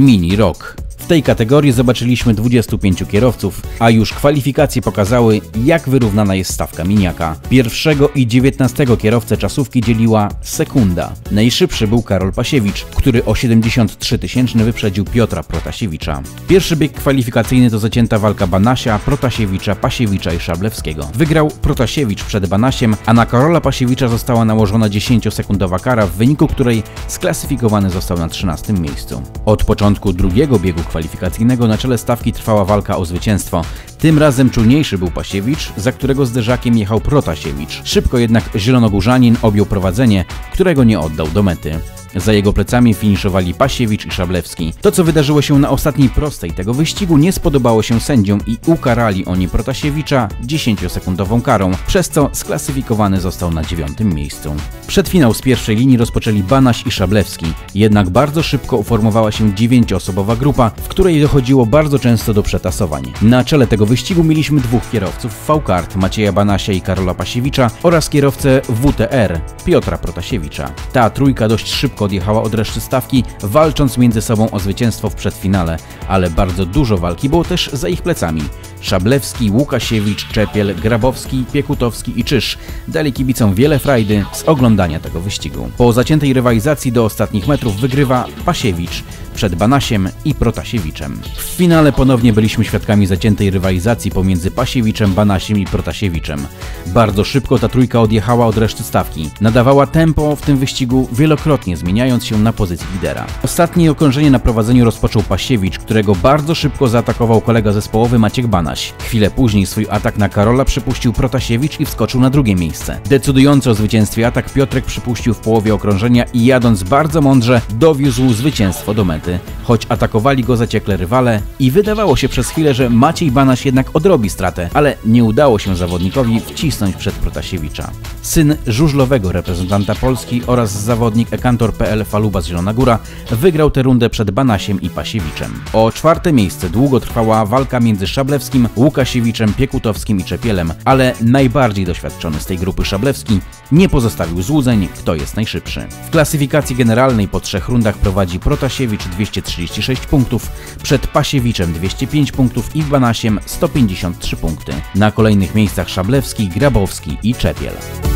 Mini Rok. W tej kategorii zobaczyliśmy 25 kierowców, a już kwalifikacje pokazały, jak wyrównana jest stawka miniaka. Pierwszego i 19 kierowcę czasówki dzieliła sekunda. Najszybszy był Karol Pasiewicz, który o 73 tysięczne wyprzedził Piotra Protasiewicza. Pierwszy bieg kwalifikacyjny to zacięta walka Banasia, Protasiewicza, Pasiewicza i Szablewskiego. Wygrał Protasiewicz przed Banasiem, a na Karola Pasiewicza została nałożona 10-sekundowa kara, w wyniku której sklasyfikowany został na 13. miejscu. Od początku drugiego biegu kwalifikacyjnego na czele stawki trwała walka o zwycięstwo. Tym razem czujniejszy był Pasiewicz, za którego zderzakiem jechał Protasiewicz. Szybko jednak zielonogórzanin objął prowadzenie, którego nie oddał do mety. Za jego plecami finiszowali Pasiewicz i Szablewski. To, co wydarzyło się na ostatniej prostej tego wyścigu, nie spodobało się sędziom i ukarali oni Protasiewicza 10-sekundową karą, przez co sklasyfikowany został na 9. miejscu. Przedfinał z pierwszej linii rozpoczęli Banaś i Szablewski, jednak bardzo szybko uformowała się 9-osobowa grupa, w której dochodziło bardzo często do przetasowań. Na czele tego wyścigu mieliśmy dwóch kierowców V-Kart, Macieja Banasia i Karola Pasiewicza, oraz kierowcę WTR, Piotra Protasiewicza. Ta trójka dość szybko odjechała od reszty stawki, walcząc między sobą o zwycięstwo w przedfinale, ale bardzo dużo walki było też za ich plecami. Szablewski, Łukasiewicz, Czepiel, Grabowski, Piekutowski i Czyż dali kibicom wiele frajdy z oglądania tego wyścigu. Po zaciętej rywalizacji do ostatnich metrów wygrywa Pasiewicz przed Banasiem i Protasiewiczem. W finale ponownie byliśmy świadkami zaciętej rywalizacji pomiędzy Pasiewiczem, Banasiem i Protasiewiczem. Bardzo szybko ta trójka odjechała od reszty stawki. Nadawała tempo w tym wyścigu, wielokrotnie zmieniając się na pozycji lidera. Ostatnie okrążenie na prowadzeniu rozpoczął Pasiewicz, którego bardzo szybko zaatakował kolega zespołowy Maciek Banaś. Chwilę później swój atak na Karola przypuścił Protasiewicz i wskoczył na drugie miejsce. Decydujący o zwycięstwie atak Piotrek przypuścił w połowie okrążenia i jadąc bardzo mądrze dowiózł zwycięstwo do mety. Choć atakowali go zaciekle rywale i wydawało się przez chwilę, że Maciej Banaś jednak odrobi stratę, ale nie udało się zawodnikowi wcisnąć przed Protasiewicza. Syn żużlowego reprezentanta Polski oraz zawodnik ekantor.pl Faluba z Zielona Góra wygrał tę rundę przed Banasiem i Pasiewiczem. O czwarte miejsce długo trwała walka między Szablewskim, Łukasiewiczem, Piekutowskim i Czepielem, ale najbardziej doświadczony z tej grupy Szablewski nie pozostawił złudzeń, kto jest najszybszy. W klasyfikacji generalnej po 3 rundach prowadzi Protasiewicz 236 punktów, przed Pasiewiczem 205 punktów i Banasiem 153 punkty. Na kolejnych miejscach Szablewski, Grabowski i Czepiel.